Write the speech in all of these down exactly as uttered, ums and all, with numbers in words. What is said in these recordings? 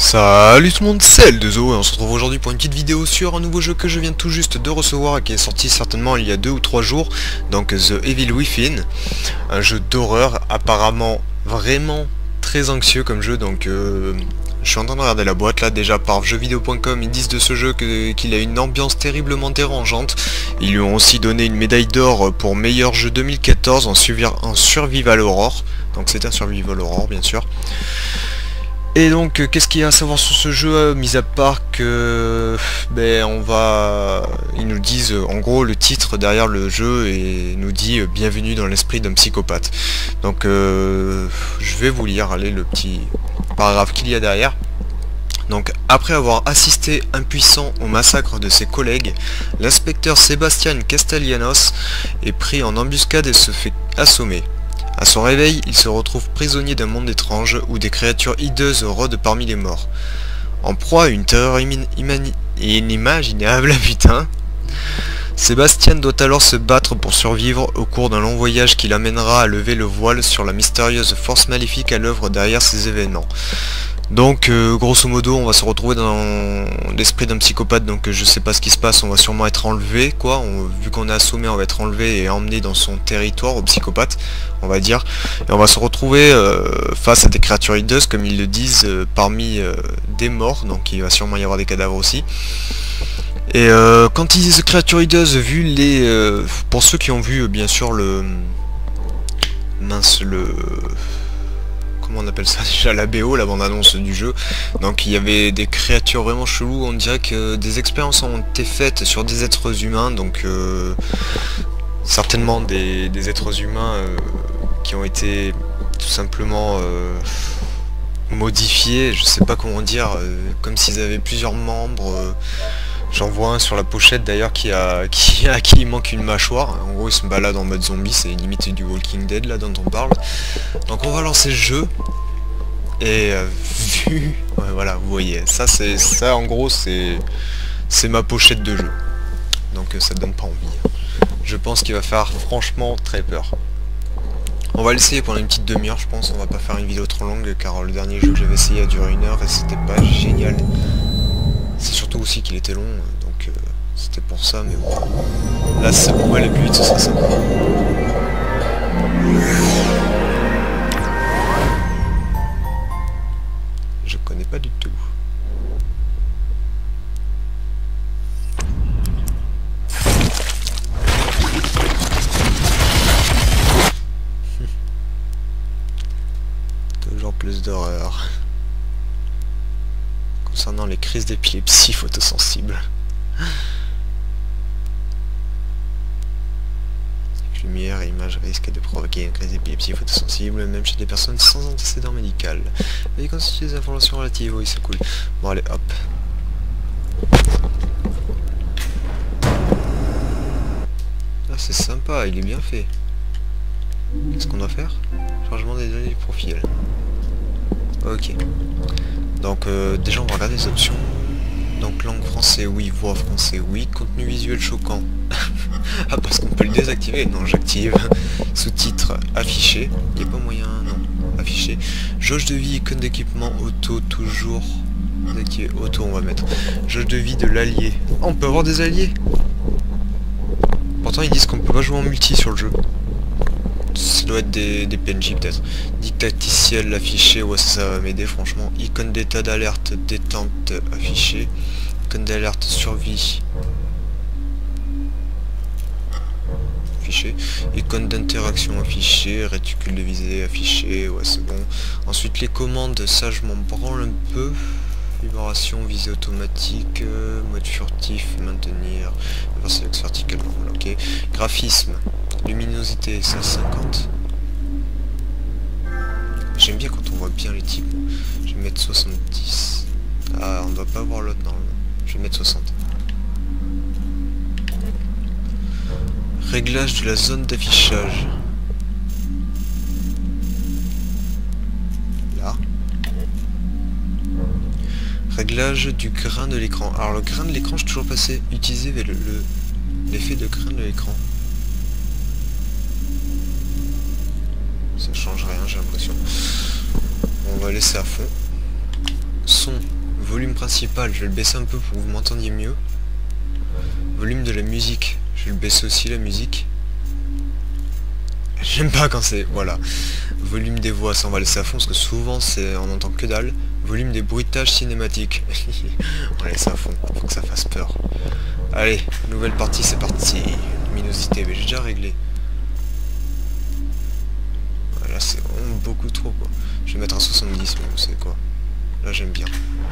Salut tout le monde, c'est L deux O et on se retrouve aujourd'hui pour une petite vidéo sur un nouveau jeu que je viens tout juste de recevoir et qui est sorti certainement il y a deux ou trois jours, donc The Evil Within, un jeu d'horreur apparemment vraiment très anxieux comme jeu. Donc euh, je suis en train de regarder la boîte là. Déjà par jeux vidéo point com ils disent de ce jeu que, qu'il a une ambiance terriblement dérangeante. Ils lui ont aussi donné une médaille d'or pour meilleur jeu deux mille quatorze en, en Survival Horror, donc c'est un Survival Horror bien sûr. Et donc, euh, qu'est-ce qu'il y a à savoir sur ce jeu, euh, mis à part que, ben, on va, ils nous disent, euh, en gros, le titre derrière le jeu et nous dit euh, bienvenue dans l'esprit d'un psychopathe. Donc, euh, je vais vous lire, allez, le petit paragraphe qu'il y a derrière. Donc, après avoir assisté impuissant au massacre de ses collègues, l'inspecteur Sébastien Castellanos est pris en embuscade et se fait assommer. À son réveil, il se retrouve prisonnier d'un monde étrange où des créatures hideuses rôdent parmi les morts. En proie à une terreur inimaginable, putain, Sébastien doit alors se battre pour survivre au cours d'un long voyage qui l'amènera à lever le voile sur la mystérieuse force maléfique à l'œuvre derrière ces événements. Donc euh, grosso modo on va se retrouver dans l'esprit d'un psychopathe, donc euh, je sais pas ce qui se passe, on va sûrement être enlevé quoi, on, vu qu'on est assommé on va être enlevé et emmené dans son territoire au psychopathe on va dire, et on va se retrouver euh, face à des créatures hideuses comme ils le disent, euh, parmi euh, des morts, donc il va sûrement y avoir des cadavres aussi. Et euh, quand ils disent créatures hideuses, vu les... Euh, pour ceux qui ont vu euh, bien sûr le... mince le... comment on appelle ça déjà, la B O, la bande-annonce du jeu. Donc il y avait des créatures vraiment cheloues, on dirait que des expériences ont été faites sur des êtres humains, donc euh, certainement des, des êtres humains euh, qui ont été tout simplement euh, modifiés, je sais pas comment dire, euh, comme s'ils avaient plusieurs membres. euh, J'en vois un sur la pochette d'ailleurs qui a qui a qui manque une mâchoire. En gros il se balade en mode zombie, c'est limite du Walking Dead là dont on parle. Donc on va lancer le jeu. Et euh, vu. Ouais, voilà, vous voyez, ça c'est ça en gros c'est. C'est ma pochette de jeu. Donc euh, ça donne pas envie. Je pense qu'il va faire franchement très peur. On va l'essayer pendant une petite demi-heure je pense, on va pas faire une vidéo trop longue car le dernier jeu que j'avais essayé a duré une heure et c'était pas génial. C'est surtout aussi qu'il était long, donc euh, c'était pour ça, mais bon. Là, c'est pour aller plus vite, ce sera sympa. Je connais pas du tout. Toujours plus d'horreur. Concernant les crises d'épilepsie photosensibles. Lumière et images risquent de provoquer une crise d'épilepsie photosensible, même chez des personnes sans antécédent médical. Veuillez constituer des informations relatives, oui c'est cool. Bon allez hop. Ah c'est sympa, il est bien fait. Qu'est-ce qu'on doit faire? Changement des données du profil. Ok. Donc euh, déjà on va regarder les options. Donc langue français oui, voix français oui, contenu visuel choquant. Ah parce qu'on peut le désactiver, non j'active. Sous-titres affiché, il n'y a pas moyen, non, affiché. Jauge de vie, icône d'équipement, auto toujours désactivé, auto on va mettre. Jauge de vie de l'allié. Oh, on peut avoir des alliés. Pourtant ils disent qu'on peut pas jouer en multi sur le jeu. Ça doit être des, des P N J peut-être. Dictaticiel affiché, ouais ça, ça va m'aider franchement. Icône d'état d'alerte détente affiché. Icône d'alerte survie affiché. Icône d'interaction affiché. Réticule de visée affiché, ouais c'est bon. Ensuite les commandes, ça je m'en branle un peu. Vibration, visée automatique, euh, mode furtif, maintenir, inverser l'axe vertical, ok. Graphisme. Luminosité, ça cinquante. J'aime bien quand on voit bien les types. Je vais mettre soixante-dix. Ah, on doit pas voir l'autre normalement. Je vais mettre soixante. Réglage de la zone d'affichage. Là. Réglage du grain de l'écran. Alors le grain de l'écran, je suis toujours passé utiliser le l'effet de grain de l'écran. Ça change rien j'ai l'impression. On va laisser à fond. Son Volume principal, je vais le baisser un peu pour que vous m'entendiez mieux. Volume de la musique, je vais le baisser aussi la musique. J'aime pas quand c'est... Voilà. Volume des voix, ça on va laisser à fond parce que souvent c'est on entend que dalle. Volume des bruitages cinématiques. On va laisser à fond, faut que ça fasse peur. Allez, nouvelle partie, c'est parti. Luminosité, mais j'ai déjà réglé. Voilà, c'est vraiment beaucoup trop quoi. Je vais mettre un soixante-dix, mais vous savez quoi. Là j'aime bien.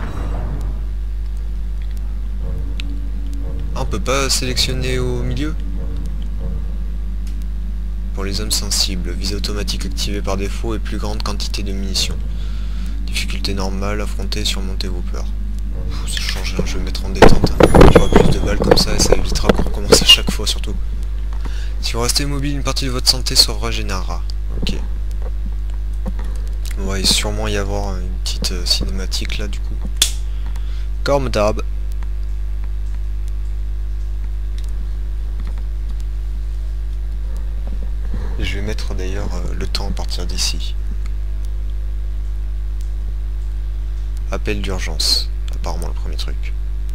Ah, on peut pas sélectionner au milieu? Pour les zones sensibles, visée automatique activée par défaut et plus grande quantité de munitions. Difficulté normale, affronter et surmonter vos peurs. Pff, ça change rien, je vais mettre en détente. Il y aura plus de balles comme ça et ça évitera qu'on recommence à chaque fois surtout. Si vous restez mobile, une partie de votre santé se régénérera. Ok. On va sûrement y avoir une petite euh, cinématique là du coup. Comme d'hab. Je vais mettre d'ailleurs euh, le temps à partir d'ici. Appel d'urgence, apparemment le premier truc.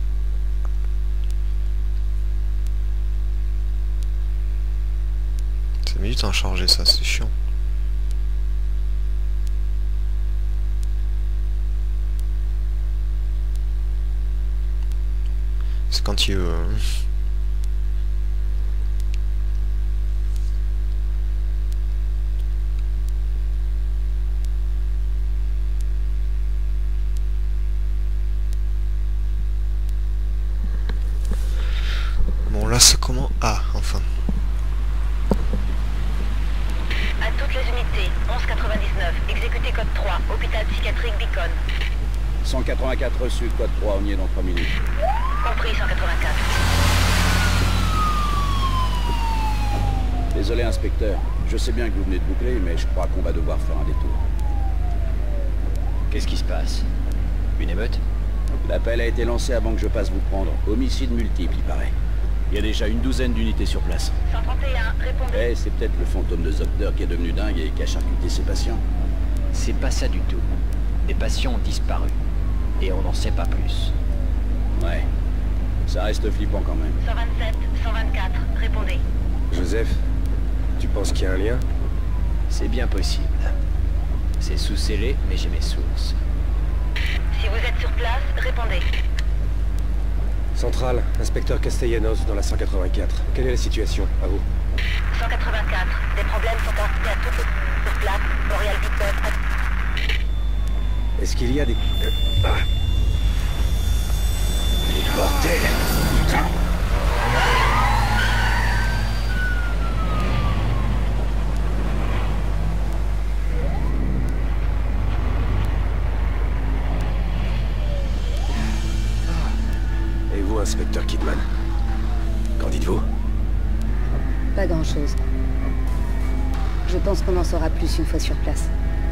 Ça met du temps à charger ça, c'est chiant. C'est quand il veut. Hein. Bon là c'est comment? Ah, enfin. À toutes les unités, onze quatre-vingt-dix-neuf, exécuté code trois, hôpital psychiatrique Beacon. cent quatre-vingt-quatre reçu, code trois, on y est dans trois minutes. Compris, cent quatre-vingt-quatre. Désolé inspecteur, je sais bien que vous venez de boucler, mais je crois qu'on va devoir faire un détour. Qu'est-ce qui se passe? Une émeute? L'appel a été lancé avant que je passe vous prendre. Homicide multiple, il paraît. Il y a déjà une douzaine d'unités sur place. cent trente et un, répondez. Eh, c'est peut-être le fantôme de Zopter qui est devenu dingue et qui a charcuté ses patients. C'est pas ça du tout. Les patients ont disparu. Et on n'en sait pas plus. Ouais. Ça reste flippant quand même. cent vingt-sept, cent vingt-quatre, répondez. Joseph, tu penses qu'il y a un lien? C'est bien possible. C'est sous scellé, mais j'ai mes sources. Si vous êtes sur place, répondez. Centrale, inspecteur Castellanos dans la cent quatre-vingt-quatre. Quelle est la situation? À vous. cent quatre-vingt-quatre, des problèmes sont constatés à toutes les sur place, Boreal Beacon. Est-ce qu'il y a des... Euh, ah. Bordel! Putain! Et vous, inspecteur Kidman? Qu'en dites-vous? Pas grand-chose. Je pense qu'on en saura plus une fois sur place.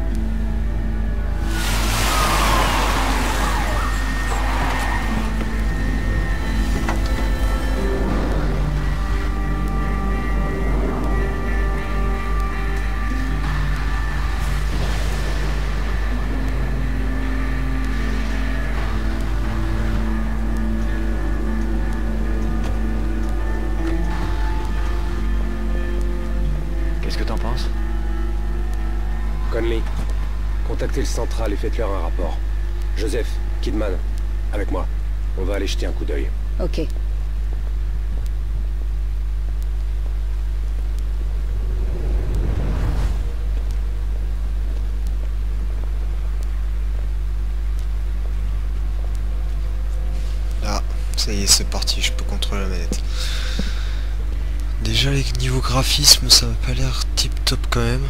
Qu'est-ce que t'en penses? Conley, contactez le central et faites-leur un rapport. Joseph, Kidman, avec moi. On va aller jeter un coup d'œil. Ok. Ah, ça y est, c'est parti, je peux contrôler la manette. Déjà, les niveaux graphisme, ça m'a pas l'air tip top quand même.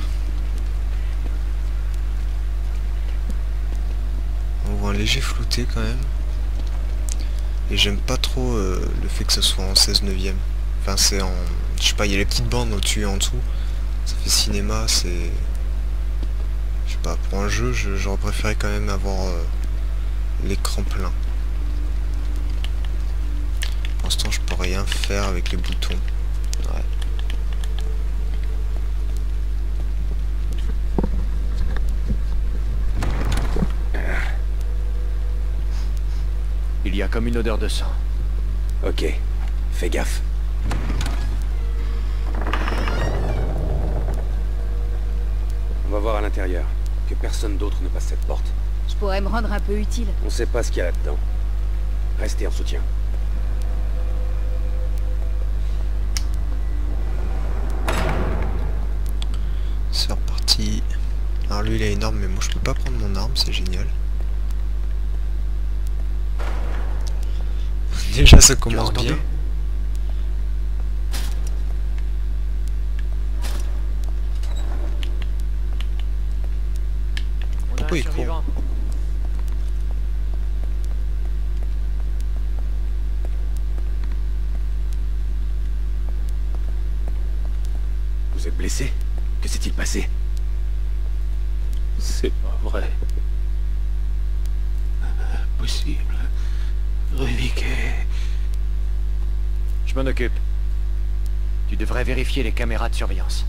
On voit un léger flouté quand même. Et j'aime pas trop euh, le fait que ce soit en seize neuvième. Enfin, c'est en... Je sais pas, il y a les petites bandes au-dessus et en dessous. Ça fait cinéma, c'est... Je sais pas, pour un jeu, j'aurais préféré quand même avoir euh, l'écran plein. Pour l'instant, je peux rien faire avec les boutons. Ouais. Il y a comme une odeur de sang. Ok, fais gaffe. On va voir à l'intérieur. Que personne d'autre ne passe cette porte. Je pourrais me rendre un peu utile. On sait pas ce qu'il y a là-dedans. Restez en soutien. C'est reparti. Alors lui il est énorme mais moi je peux pas prendre mon arme, c'est génial. Déjà ça commence bien. Pourquoi il court? Vous êtes blessé? Que s'est-il passé? C'est pas vrai. Impossible. Runique. Je m'en occupe. Tu devrais vérifier les caméras de surveillance.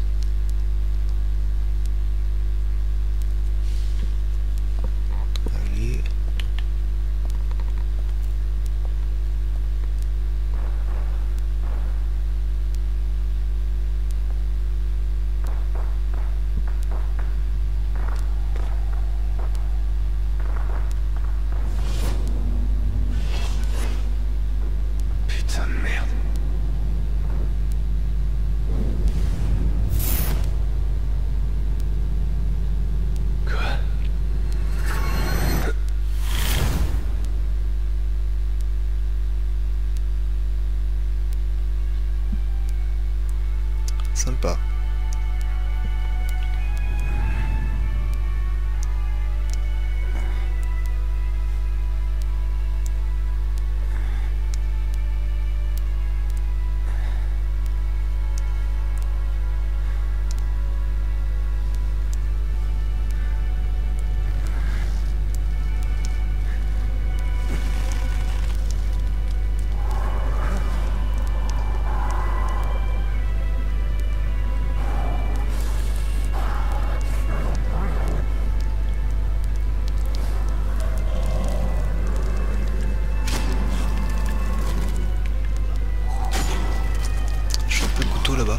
Allez. Putain de merde. Quoi? Sympa. Là-bas.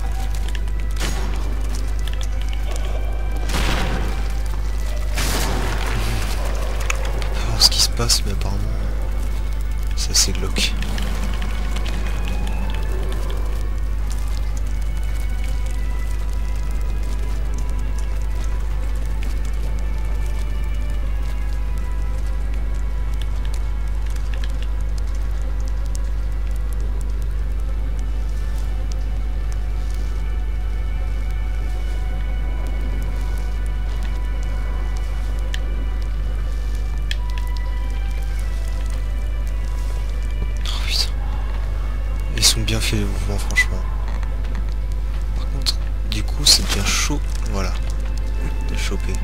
On va voir ce qui se passe, mais apparemment c'est assez glauque. Ils sont bien faits les mouvements franchement. Par contre, du coup c'est bien chaud, voilà, de choper.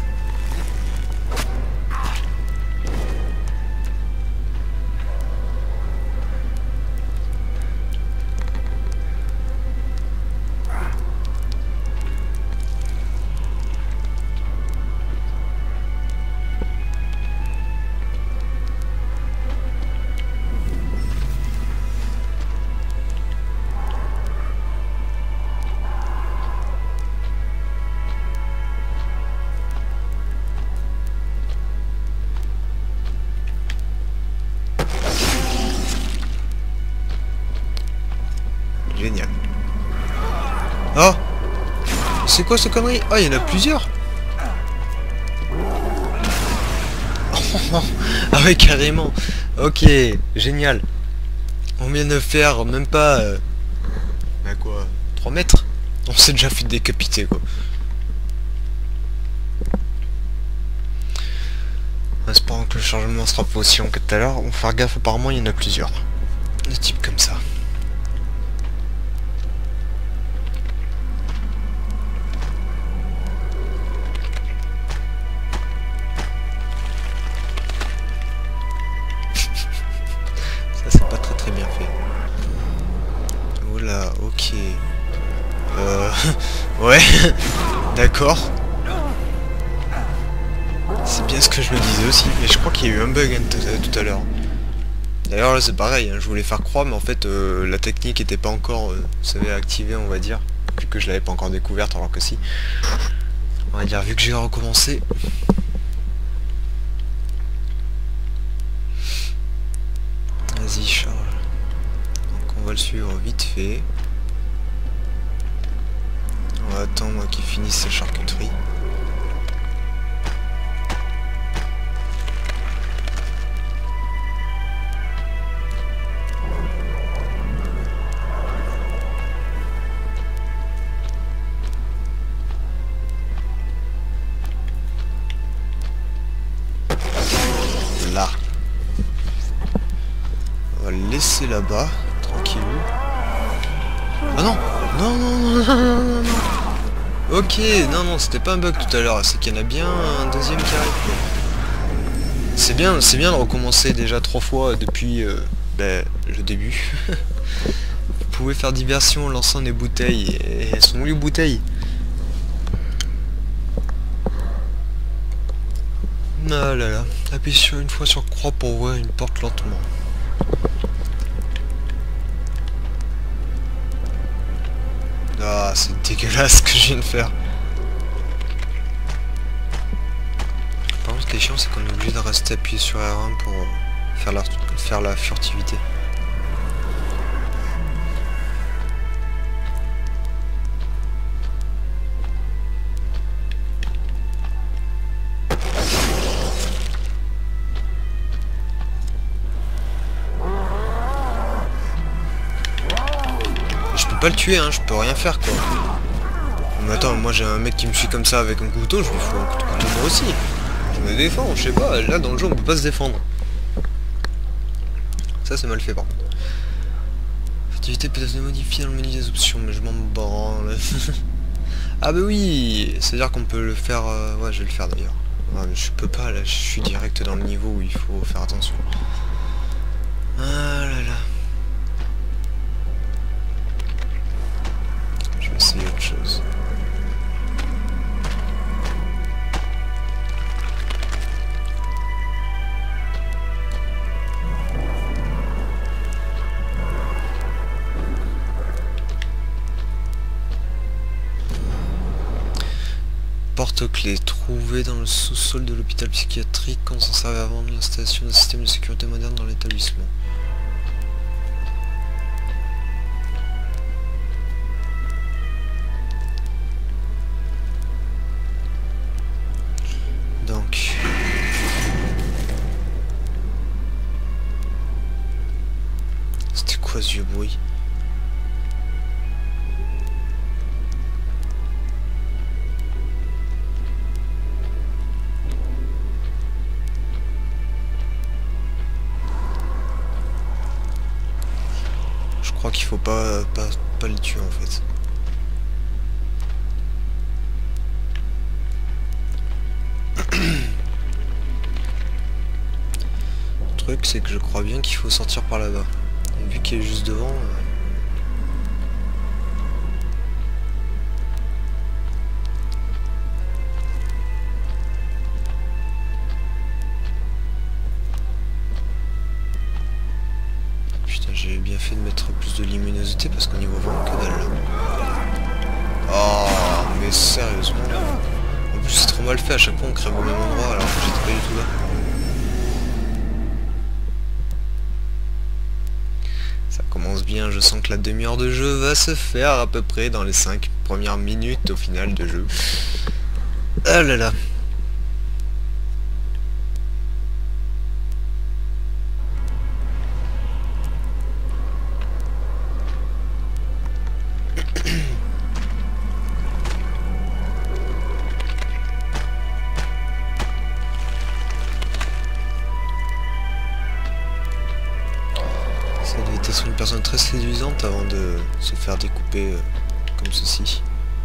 Génial. Oh, c'est quoi cette connerie? Oh, il y en a plusieurs. Ah ouais, carrément. Ok, génial. On vient de faire même pas... Euh, à quoi, trois mètres. On s'est déjà fait décapiter, quoi. En espérant que le chargement sera pas aussi long que tout à l'heure. On va faire gaffe, apparemment il y en a plusieurs. De types comme ça. C'est pas très très bien fait. Oula, ok. Euh... ouais, d'accord. C'est bien ce que je me disais aussi, mais je crois qu'il y a eu un bug hein, tout à l'heure. D'ailleurs là c'est pareil, hein, je voulais faire croire mais en fait euh, la technique était pas encore, euh, vous savez, activée on va dire, vu que je l'avais pas encore découverte alors que si. On va dire vu que j'ai recommencé. Vas-y charge. Donc on va le suivre vite fait. On va attendre qu'il finisse sa charcuterie. Là. On va le laisser là-bas, tranquille. Ah non, non, non, non, non, non, non, non. Ok, non, non, c'était pas un bug tout à l'heure, c'est qu'il y en a bien un deuxième qui arrive. C'est bien, c'est bien de recommencer déjà trois fois depuis euh, ben, le début. Vous pouvez faire diversion en lançant des bouteilles. Et elles sont où les bouteilles? Ah là là, appuie sur une fois sur croix pour ouvrir une porte lentement. Ah, c'est dégueulasse ce que je viens de faire. Par contre, ce qui est chiant, c'est qu'on est obligé de rester appuyé sur R un pour euh, faire, la, faire la furtivité. Pas le tuer, hein, je peux rien faire quoi. Mais attends, moi j'ai un mec qui me suit comme ça avec un couteau, je lui fous un coup de couteau moi aussi. Je me défends, je sais pas, là dans le jeu on peut pas se défendre. Ça c'est mal fait par contre. Activité peut être modifiée dans le menu des options, mais je m'en branle. Ah bah oui, c'est-à-dire qu'on peut le faire... Euh... Ouais, je vais le faire d'ailleurs. Ouais, mais je peux pas, là je suis direct dans le niveau où il faut faire attention. Ah là là. C'est autre chose. Porte-clés trouvée dans le sous-sol de l'hôpital psychiatrique quand on s'en servait avant de l'installation d'un système de sécurité moderne dans l'établissement. Donc... C'était quoi ce vieux bruit? Je crois qu'il faut pas, pas, pas le tuer en fait. Le truc c'est que je crois bien qu'il faut sortir par là-bas. Vu qu'il est juste devant... Euh... Putain, j'ai bien fait de mettre plus de luminosité parce qu'on y voit vraiment que dalle. Oh, mais sérieusement... En plus c'est trop mal fait, à chaque fois on crève au même endroit alors que j'étais pas du tout là. Ça commence bien, je sens que la demi-heure de jeu va se faire à peu près dans les cinq premières minutes au final de jeu. Ah là là. Ça devait être une personne très séduisante avant de se faire découper euh, comme ceci.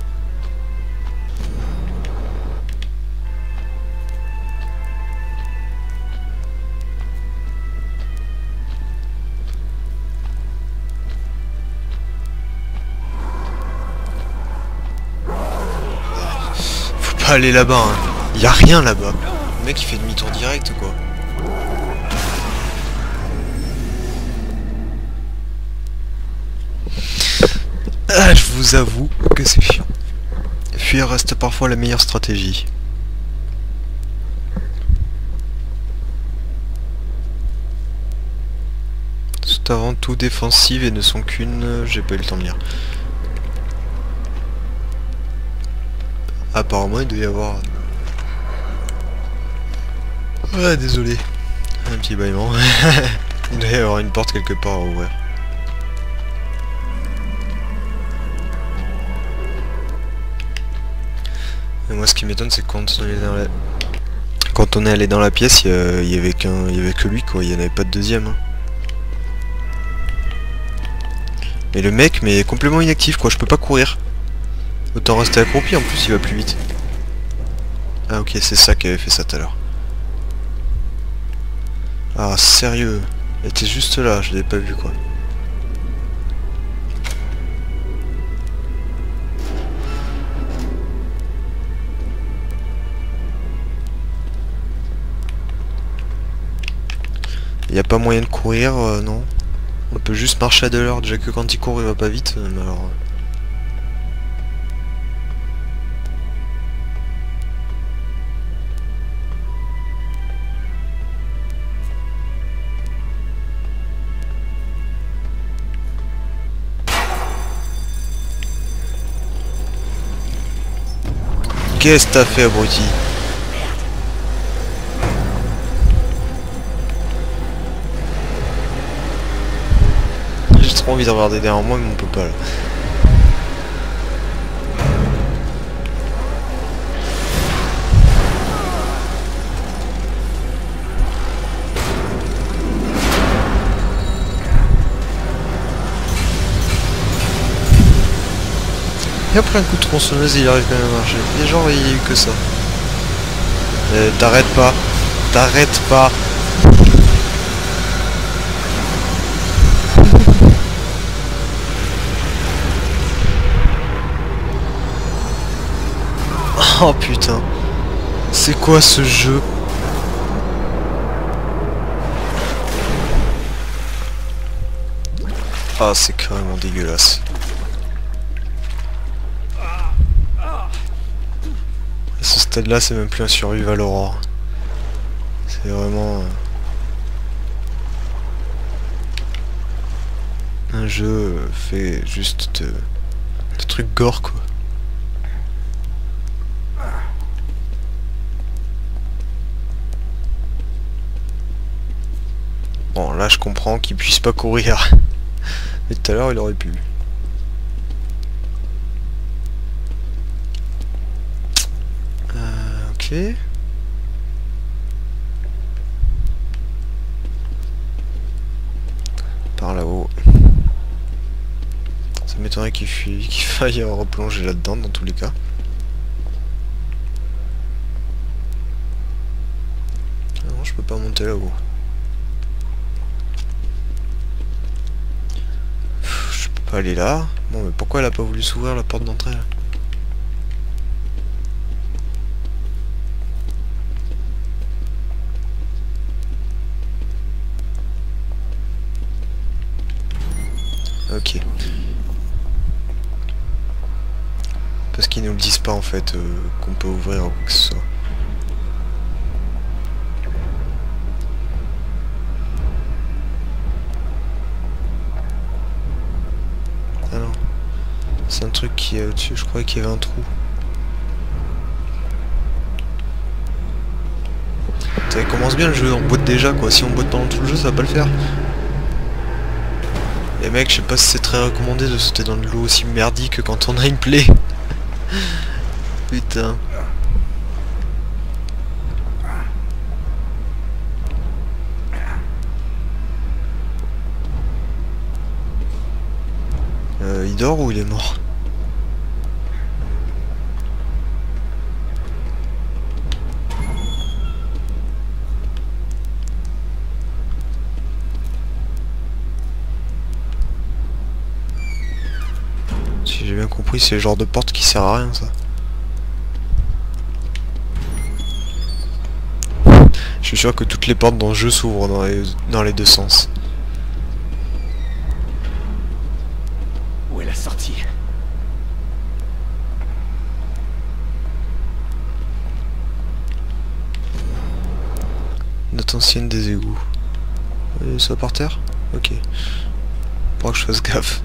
Faut pas aller là-bas, hein. Y a rien là-bas. Le mec il fait demi-tour direct quoi. Ah, je vous avoue que c'est chiant. Fuir reste parfois la meilleure stratégie. C'est avant tout défensive et ne sont qu'une... J'ai pas eu le temps de lire. Apparemment il doit y avoir... Ouais, désolé. Un petit bâillement. Il doit y avoir une porte quelque part à ouvrir. Et moi ce qui m'étonne c'est que quand on est dans la... Quand on est allé dans la pièce, il y, y avait qu'un, il y avait que lui quoi, il n'y en avait pas de deuxième. Hein. Et le mec mais est complètement inactif quoi, je peux pas courir. Autant rester accroupi, en plus il va plus vite. Ah ok, c'est ça qui avait fait ça tout à l'heure. Ah sérieux, elle était juste là, je l'avais pas vu quoi. Il n'y a pas moyen de courir, euh, non. On peut juste marcher à deux heures, déjà que quand il court il va pas vite, mais alors... Qu'est-ce que t'as fait, abruti? J'ai trop envie de regarder derrière moi, mais on peut pas là. Et après un coup de tronçonneuse il arrive quand même à marcher. Et genre il y a eu que ça. Euh, T'arrêtes pas. T'arrêtes pas. Oh putain. C'est quoi ce jeu? Ah c'est carrément dégueulasse. À ce stade là c'est même plus un survival horror. C'est vraiment euh, un jeu fait juste de, de trucs gore quoi. Bon là je comprends qu'il puisse pas courir. Mais tout à l'heure il aurait pu. Ok. Par là-haut. Ça m'étonnerait qu'il qu'il faille replonger là-dedans dans tous les cas. Ah non, je peux pas monter là-haut. Je peux pas aller là. Bon mais pourquoi elle a pas voulu s'ouvrir la porte d'entrée là? Ok. Parce qu'ils nous le disent pas en fait euh, qu'on peut ouvrir ou quoi que ce soit. Ah non. C'est un truc qui est au-dessus, je croyais qu'il y avait un trou. Ça commence bien le jeu, on boite déjà quoi. Si on boite pendant tout le jeu ça va pas le faire. Et mec, je sais pas si c'est très recommandé de sauter dans de l'eau aussi merdique quand on a une plaie. Putain. Euh, il dort ou il est mort? Si j'ai bien compris, c'est le genre de porte qui sert à rien ça. Je suis sûr que toutes les portes dans le jeu s'ouvrent dans les, dans les deux sens. Où est la sortie? Note ancienne des égouts. Et ça par terre? Ok. Faudra que je fasse gaffe.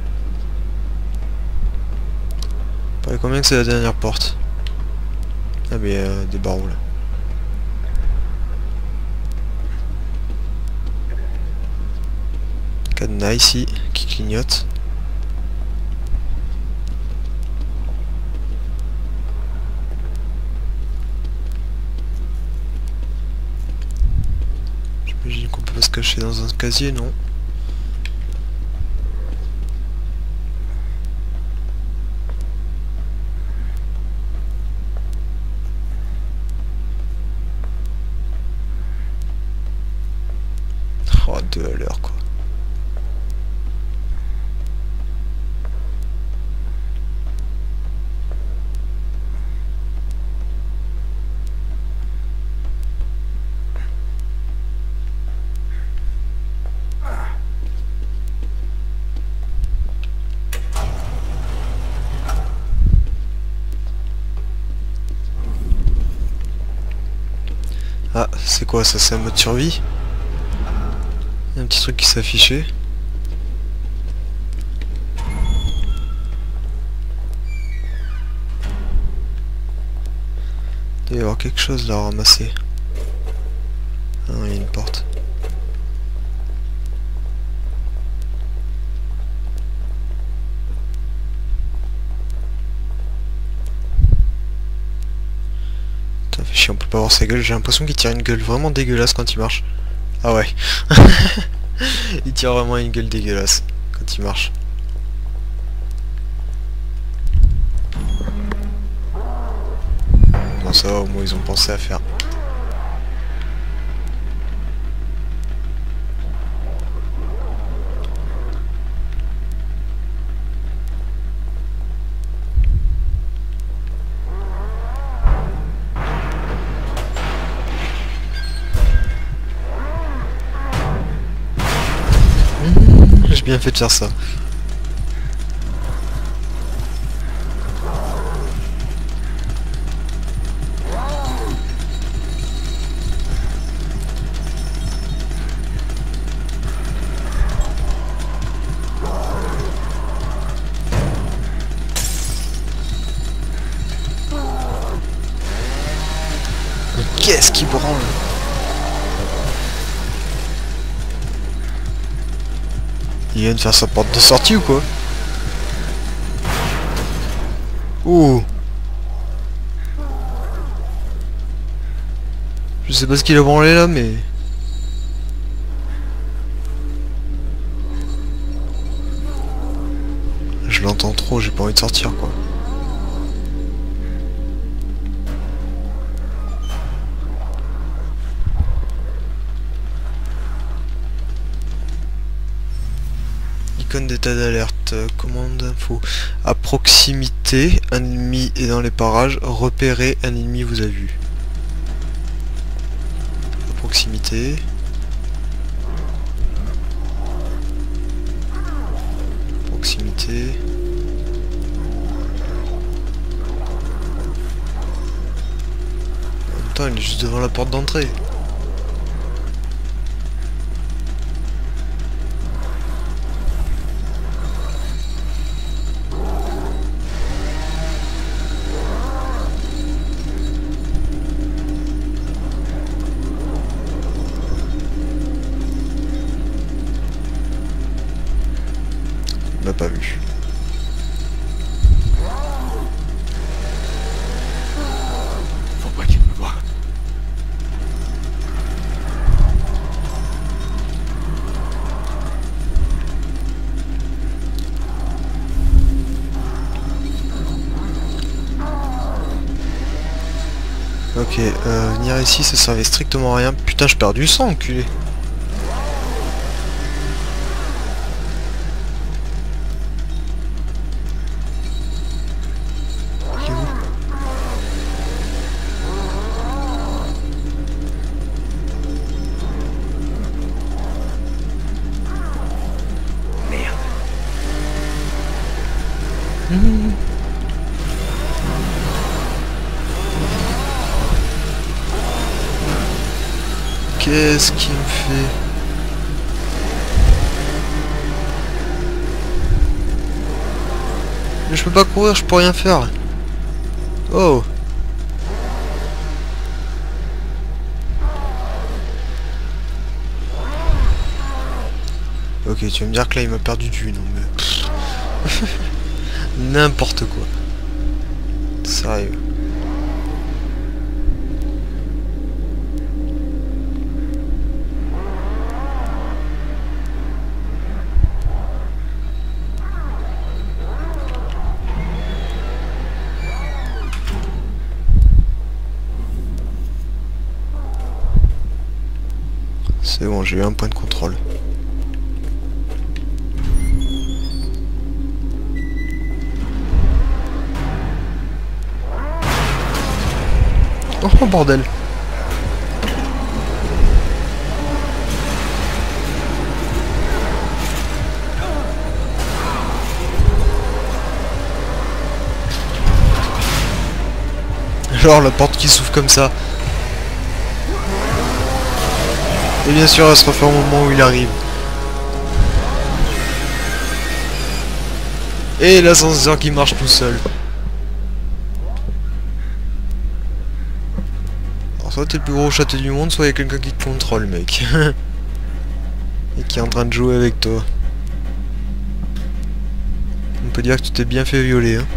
Paraît combien que c'est la dernière porte? Ah mais euh, des barreaux là. Cadenas ici qui clignote. J'imagine qu'on peut pas se cacher dans un casier, non? Oh, deux à l'heure quoi. Ah, c'est quoi ça? C'est un mode survie? Il y a un petit truc qui s'affichait. Il doit y avoir quelque chose là à ramasser. Ah non, il y a une porte. Putain, fait chier, on peut pas voir sa gueule. J'ai l'impression qu'il tire une gueule vraiment dégueulasse quand il marche. Ah ouais. Il tire vraiment une gueule dégueulasse quand il marche. Bon ça va, au moins ils ont pensé à faire. J'ai bien fait de faire ça. Mais qu'est-ce qui branle? Il vient de faire sa porte de sortie ou quoi? Ouh. Je sais pas ce qu'il a branlé là, mais... Je l'entends trop, j'ai pas envie de sortir quoi. Icône d'état d'alerte, commande d'info. À proximité, un ennemi est dans les parages, repérez, un ennemi vous a vu. À proximité. Proximité. En même temps, il est juste devant la porte d'entrée. Il m'a pas vu. Faut pas qu'il me voie. Ok, euh, venir ici ça servait strictement à rien. Putain, je perds du sang, enculé. Ok. Qu'est-ce qu'il me fait? Mais je peux pas courir, je peux rien faire. Oh. Ok, tu vas me dire que là il m'a perdu du non mais... N'importe quoi. Sérieux. C'est bon, j'ai eu un point de contrôle. Oh bordel. Alors la porte qui s'ouvre comme ça. Et bien sûr elle se refait au moment où il arrive. Et l'ascenseur qui marche tout seul. Alors soit t'es le plus gros château du monde, soit il y a quelqu'un qui te contrôle mec. Et qui est en train de jouer avec toi. On peut dire que tu t'es bien fait violer hein.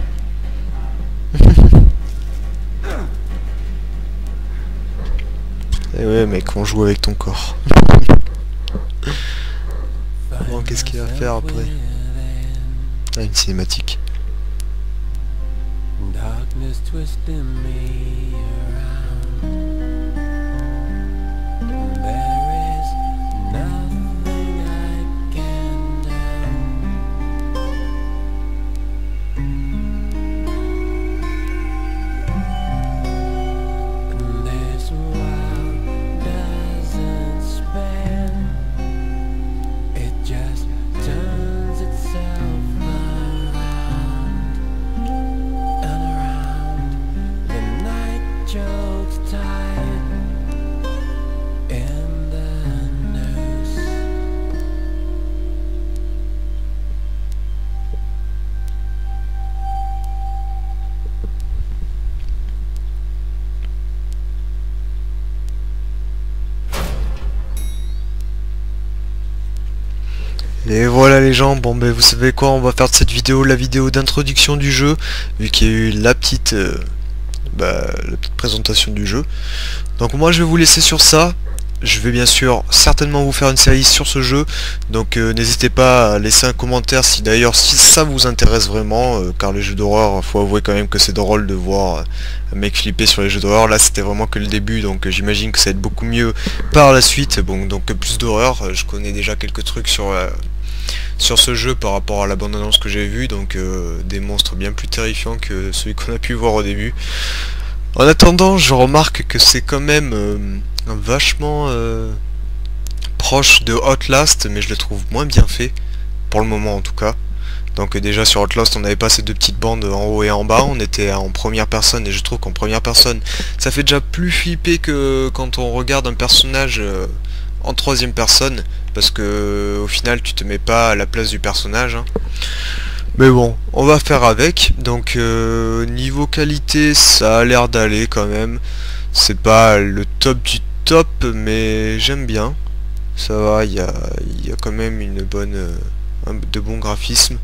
Eh ouais mec, on joue avec ton corps. Bon, qu'est-ce qu'il va faire après? Ah, une cinématique. Et voilà les gens, bon ben vous savez quoi, on va faire de cette vidéo la vidéo d'introduction du jeu, vu qu'il y a eu la petite, euh, bah, la petite présentation du jeu. Donc moi je vais vous laisser sur ça. Je vais bien sûr certainement vous faire une série sur ce jeu, donc euh, n'hésitez pas à laisser un commentaire si d'ailleurs si ça vous intéresse vraiment, euh, car les jeux d'horreur, faut avouer quand même que c'est drôle de voir euh, un mec flipper sur les jeux d'horreur. Là c'était vraiment que le début, donc euh, j'imagine que ça va être beaucoup mieux par la suite. Bon, donc plus d'horreur, euh, je connais déjà quelques trucs sur euh, sur ce jeu par rapport à la bande-annonce que j'ai vue, donc euh, des monstres bien plus terrifiants que celui qu'on a pu voir au début. En attendant, je remarque que c'est quand même euh, vachement euh, proche de Outlast, mais je le trouve moins bien fait, pour le moment en tout cas. Donc euh, déjà sur Outlast on n'avait pas ces deux petites bandes en haut et en bas, on était en première personne, et je trouve qu'en première personne ça fait déjà plus flipper que quand on regarde un personnage euh, en troisième personne, parce que au final tu te mets pas à la place du personnage hein. Mais bon, on va faire avec. Donc euh, niveau qualité ça a l'air d'aller quand même, c'est pas le top du top mais j'aime bien, ça va, il y a, y a quand même une bonne euh, un, de bons graphismes,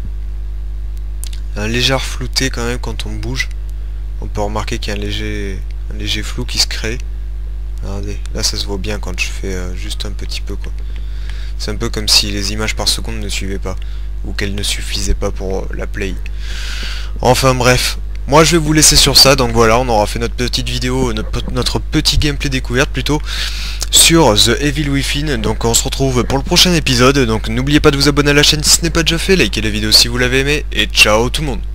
un léger flouté quand même quand on bouge, on peut remarquer qu'il y a un léger, un léger flou qui se crée. Regardez, là ça se voit bien quand je fais euh, juste un petit peu quoi. C'est un peu comme si les images par seconde ne suivaient pas, ou qu'elles ne suffisaient pas pour euh, la play. Enfin bref, moi je vais vous laisser sur ça, donc voilà, on aura fait notre petite vidéo, notre, notre petit gameplay découverte plutôt, sur The Evil Within. Donc on se retrouve pour le prochain épisode, donc n'oubliez pas de vous abonner à la chaîne si ce n'est pas déjà fait, likez la vidéo si vous l'avez aimé, et ciao tout le monde.